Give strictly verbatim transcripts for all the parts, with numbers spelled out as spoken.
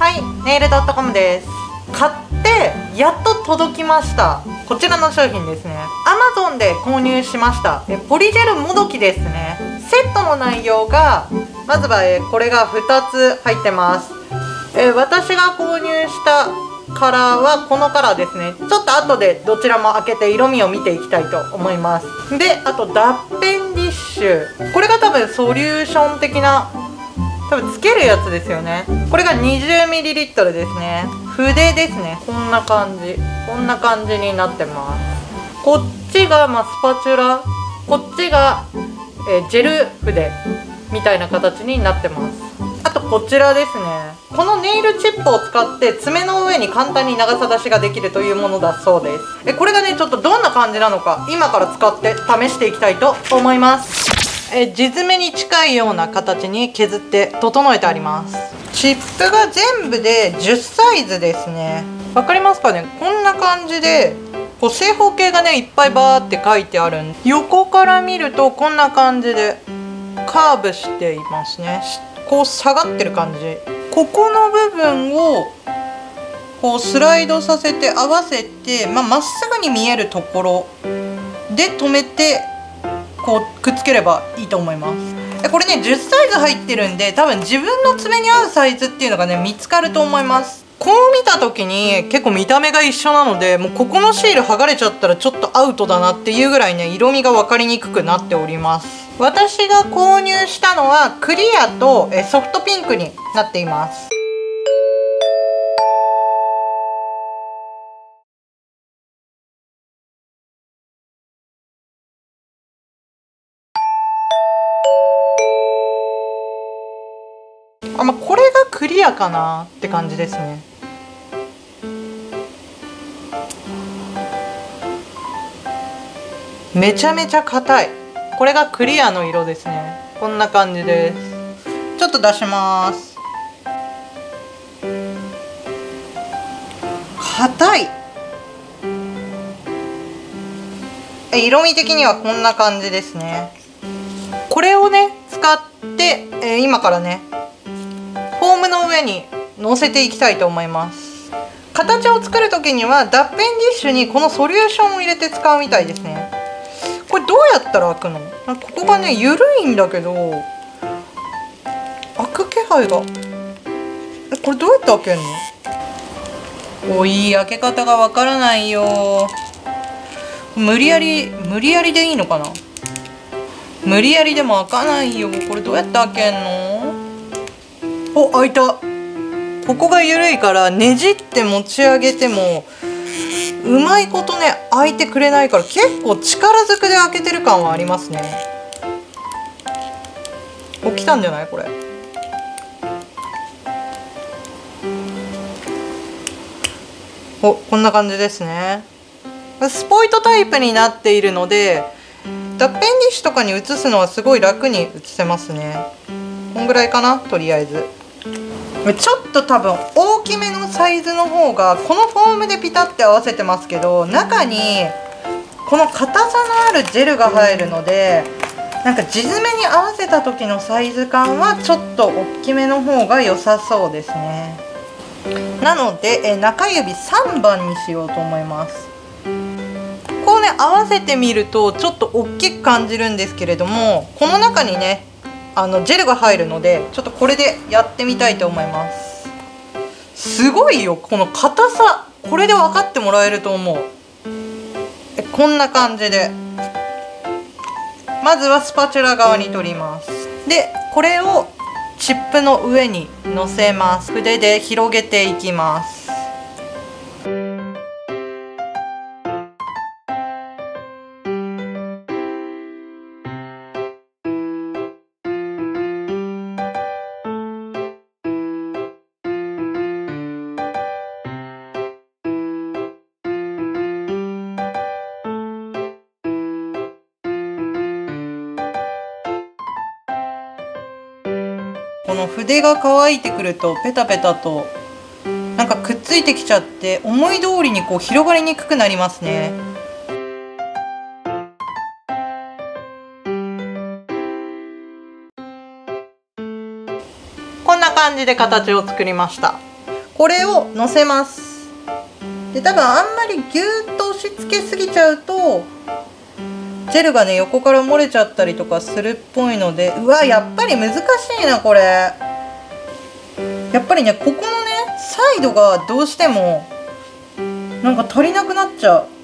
はい、ネイルドットコムです。買ってやっと届きました。こちらの商品ですね。Amazon で購入しました。えポリジェルもどきですね。セットの内容がまずはえこれがふたつ入ってます。え私が購入したカラーはこのカラーですね。ちょっと後でどちらも開けて色味を見ていきたいと思います。で、あと脱ペンディッシュ、これが多分ソリューション的な、多分つけるやつですよね。これが にじゅうミリリットル ですね。筆ですね。こんな感じこんな感じになってます。こっちがまあスパチュラ、こっちがえジェル筆みたいな形になってます。あとこちらですね。このネイルチップを使って爪の上に簡単に長さ出しができるというものだそうです。えこれがねちょっとどんな感じなのか今から使って試していきたいと思います。え地爪に近いような形に削って整えてあります。チップが全部でじゅっサイズですね。わかりますかね。こんな感じでこう正方形がねいっぱいバーって書いてあるんで、横から見るとこんな感じでカーブしていますね。こう下がってる感じ。ここの部分をこうスライドさせて合わせて、まあ、まっすぐに見えるところで留めてこうくっつければいいと思います。これねじゅっサイズ入ってるんで、多分自分の爪に合うサイズっていうのがね見つかると思います。こう見た時に結構見た目が一緒なので、もうここのシール剥がれちゃったらちょっとアウトだなっていうぐらいね色味が分かりにくくなっております。私が購入したのはクリアとソフトピンクになっています。あ、まあ、これがクリアかなって感じですね。めちゃめちゃ硬い。これがクリアの色ですね。こんな感じです。ちょっと出します。硬い。色味的にはこんな感じですね。これをね使って、えー、今からねフォームの上に乗せていきたいと思います。形を作る時には脱ペンディッシュにこのソリューションを入れて使うみたいですね。これどうやったら開くの？ここがね緩いんだけど開く気配が。えこれどうやって開けるの？おい開け方がわからないよ。無理やり無理やりでいいのかな。無理やりでも開かないよ。これどうやって開けんの？お開いた。ここが緩いからねじって持ち上げてもうまいことね開いてくれないから、結構力ずくで開けてる感はありますね。お来たんじゃないこれ。おこんな感じですね。スポイトタイプになっているので脱ペンディッシュとかに移すのはすごい楽に移せますね。こんぐらいかなとりあえず。ちょっと多分大きめのサイズの方がこのフォームでピタッて合わせてますけど、中にこの硬さのあるジェルが入るのでなんか地爪に合わせた時のサイズ感はちょっと大きめの方が良さそうですね。なのでえ中指さんばんにしようと思います。こうね合わせてみるとちょっと大きく感じるんですけれども、この中にねあのジェルが入るのでちょっとこれでやってみたいと思います。すごいよこの硬さ。これで分かってもらえると思う。えこんな感じでまずはスパチュラ側に取ります。でこれをチップの上にのせます。筆で広げていきます。この筆が乾いてくるとペタペタとなんかくっついてきちゃって思い通りにこう広がりにくくなりますね。こんな感じで形を作りました。 これをのせます。で多分あんまりギューッと押し付けすぎちゃうとジェルがね横から漏れちゃったりとかするっぽいので、うわやっぱり難しいなこれ。やっぱりねここのねサイドがどうしてもなんか足りなくなっちゃう。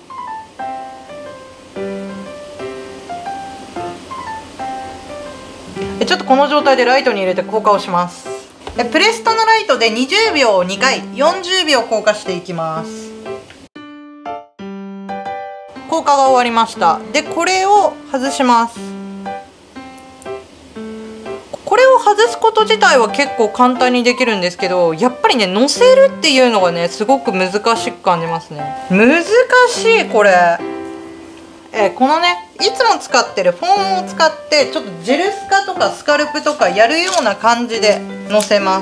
ちょっとこの状態でライトに入れて硬化をします。プレストのライトでにじゅうびょうをにかいよんじゅうびょう硬化していきます。硬化が終わりました。でこれを外します。これを外すこと自体は結構簡単にできるんですけど、やっぱりねのせるっていうのがねすごく難しく感じますね。難しいこれ。えー、このねいつも使ってるフォームを使ってちょっとジェルスカとかスカルプとかやるような感じでのせます。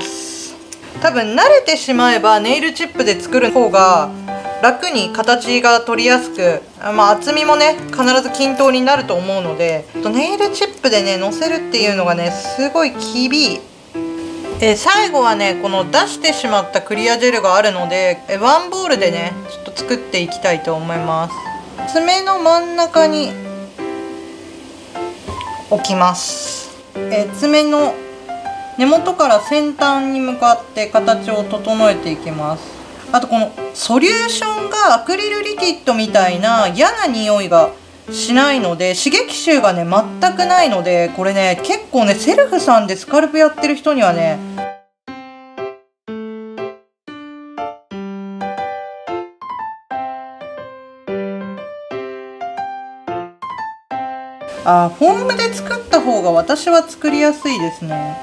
多分慣れてしまえばネイルチップで作る方が楽に形が取りやすく、まあ、厚みもね必ず均等になると思うので、ネイルチップでねのせるっていうのがねすごい厳しい。えー、最後はねこの出してしまったクリアジェルがあるので、えワンボールでねちょっと作っていきたいと思います。爪の真ん中に置きます。えー、爪の根元から先端に向かって形を整えていきます。あとこのソリューションがアクリルリキッドみたいな嫌な匂いがしないので、刺激臭がね全くないので、これね結構ねセルフさんでスカルプやってる人にはねあフォームで作った方が私は作りやすいですね。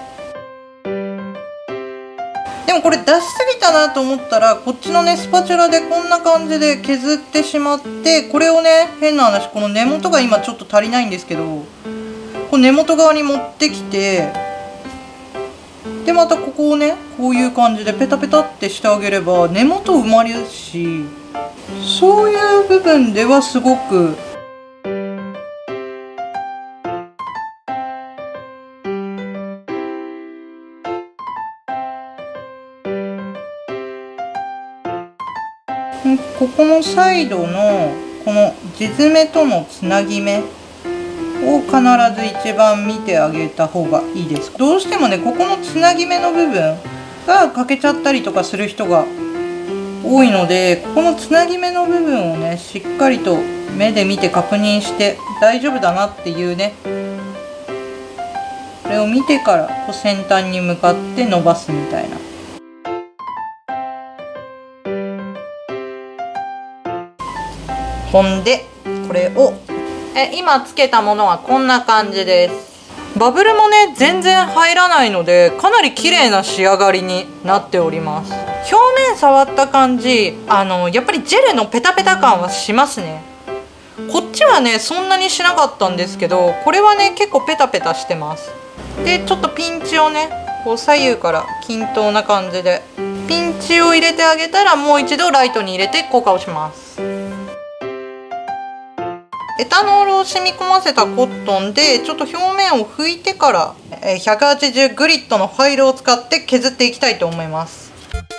でもこれ出しすぎたなと思ったらこっちのねスパチュラでこんな感じで削ってしまって、これをね変な話この根元が今ちょっと足りないんですけど、この根元側に持ってきて、でまたここをねこういう感じでペタペタってしてあげれば根元埋まるし、そういう部分ではすごくここのサイドのこの地爪とのつなぎ目を必ず一番見てあげた方がいいです。どうしてもねここのつなぎ目の部分が欠けちゃったりとかする人が多いので、ここのつなぎ目の部分をねしっかりと目で見て確認して大丈夫だなっていうね、これを見てからこう先端に向かって伸ばすみたいな。ほんでこれをえ今つけたものはこんな感じです。バブルもね全然入らないのでかなり綺麗な仕上がりになっております。表面触った感じ、あのやっぱりジェルのペタペタ感はしますね。こっちはねそんなにしなかったんですけど、これはね結構ペタペタしてます。でちょっとピンチをねこう左右から均等な感じでピンチを入れてあげたら、もう一度ライトに入れて硬化をします。エタノールを染み込ませたコットンでちょっと表面を拭いてからひゃくはちじゅうグリッドのファイルを使って削っていきたいと思います。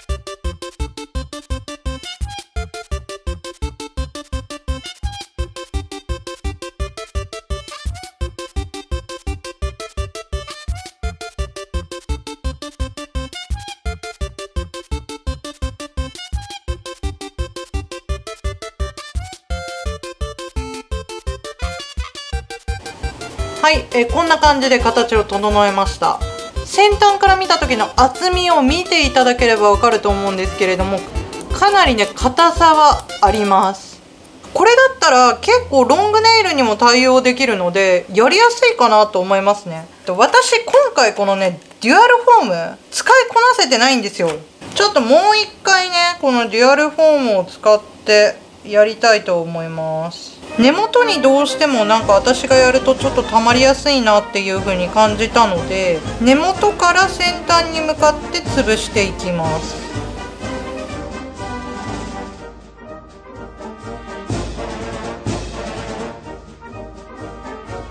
はい、えこんな感じで形を整えました。先端から見た時の厚みを見ていただければわかると思うんですけれども、かなりね硬さはあります。これだったら結構ロングネイルにも対応できるのでやりやすいかなと思いますね。私今回このねデュアルフォーム使いこなせてないんですよ。ちょっともう一回ねこのデュアルフォームを使ってやりたいと思います。根元にどうしてもなんか私がやるとちょっと溜まりやすいなっていう風に感じたので、根元から先端に向かって潰していきます。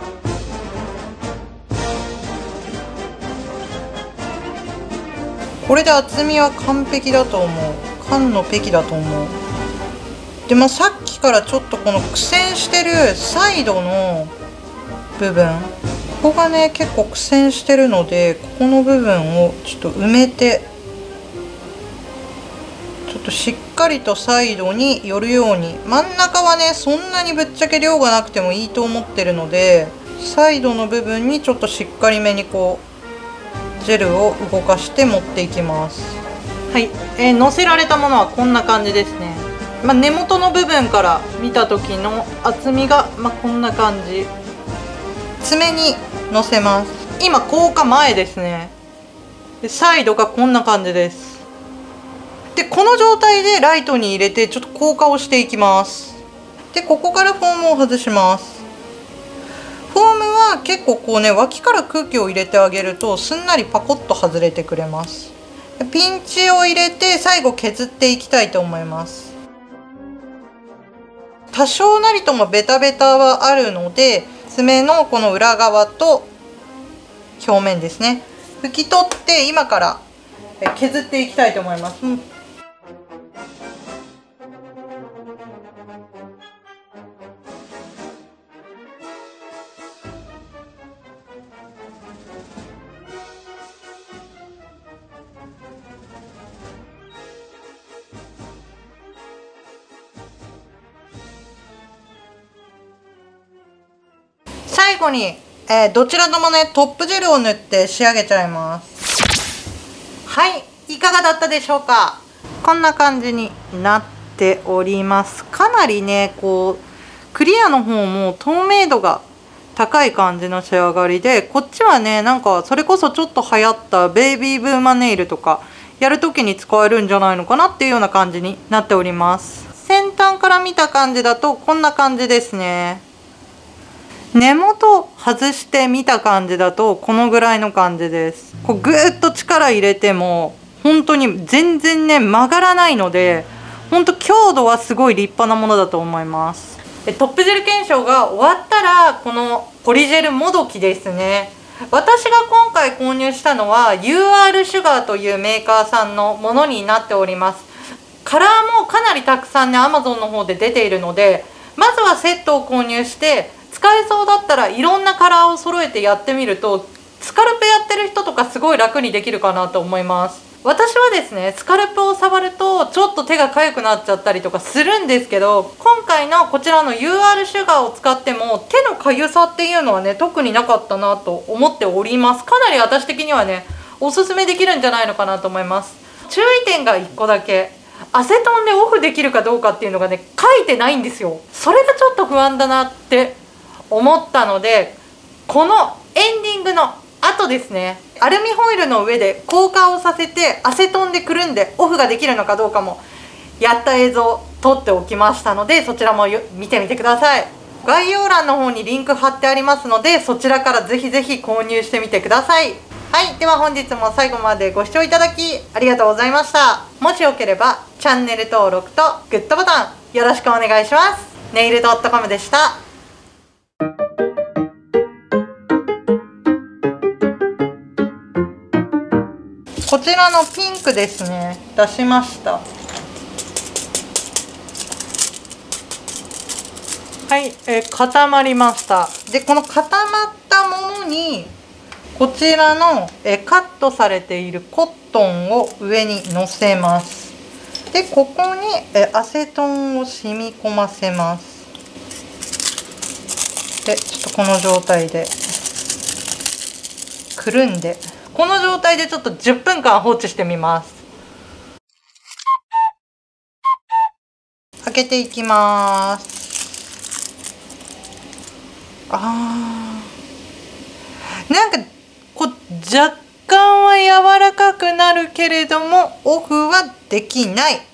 これで厚みは完璧だと思う。缶のペキだと思う。でまあさっきからちょっとこの苦戦してるサイドの部分、ここがね結構苦戦してるので、ここの部分をちょっと埋めて、ちょっとしっかりとサイドに寄るように。真ん中はねそんなにぶっちゃけ量がなくてもいいと思ってるので、サイドの部分にちょっとしっかりめにこうジェルを動かして持っていきます。はい、えー、乗せられたものはこんな感じですね。まあ、根元の部分から見た時の厚みが、まあ、こんな感じ。爪に乗せます。今硬化前ですね。でサイドがこんな感じです。でこの状態でライトに入れてちょっと硬化をしていきます。でここからフォームを外します。フォームは結構こうね、脇から空気を入れてあげるとすんなりパコッと外れてくれます。ピンチを入れて最後削っていきたいと思います。多少なりともベタベタはあるので、爪のこの裏側と表面ですね、拭き取って今から削っていきたいと思います。うん、最後に、えー、どちらともねトップジェルを塗って仕上げちゃいます。はい、いかがだったでしょうか。こんな感じになっております。かなりねこうクリアの方も透明度が高い感じの仕上がりで、こっちはねなんかそれこそちょっと流行ったベイビーブーマネイルとかやる時に使えるんじゃないのかなっていうような感じになっております。先端から見た感じだとこんな感じですね。根元外してみた感じだとこのぐらいの感じです。こうぐーっと力入れても本当に全然ね曲がらないので、本当強度はすごい立派なものだと思います。トップジェル検証が終わったらこのポリジェルもどきですね。私が今回購入したのは ユーアール シュガーというメーカーさんのものになっております。カラーもかなりたくさんね アマゾン の方で出ているので、まずはセットを購入して使えそうだったらいろんなカラーを揃えてやってみると、スカルプやってる人とかすごい楽にできるかなと思います。私はですねスカルプを触るとちょっと手が痒くなっちゃったりとかするんですけど、今回のこちらの ユーアール シュガーを使っても手の痒さっていうのはね特になかったなと思っております。かなり私的にはねおすすめできるんじゃないのかなと思います。注意点がいっこだけ、アセトンでオフできるかどうかっていうのがね書いてないんですよ。それがちょっと不安だなって思ったので、このエンディングの後ですね、アルミホイルの上で硬化をさせてアセトンでくるんでオフができるのかどうかもやった映像撮っておきましたので、そちらも見てみてください。概要欄の方にリンク貼ってありますので、そちらからぜひぜひ購入してみてください。はい、では本日も最後までご視聴いただきありがとうございました。もしよければチャンネル登録とグッドボタンよろしくお願いします。ネイルドットコムでした。こちらのピンクですね、出しました。はい、えー、固まりました。でこの固まったものにこちらの、えー、カットされているコットンを上にのせます。でここに、えー、アセトンを染み込ませます。でちょっとこの状態でくるんで、この状態でちょっとじゅっぷんかん放置してみます。開けていきます。あー、なんかこう若干は柔らかくなるけれどもオフはできない。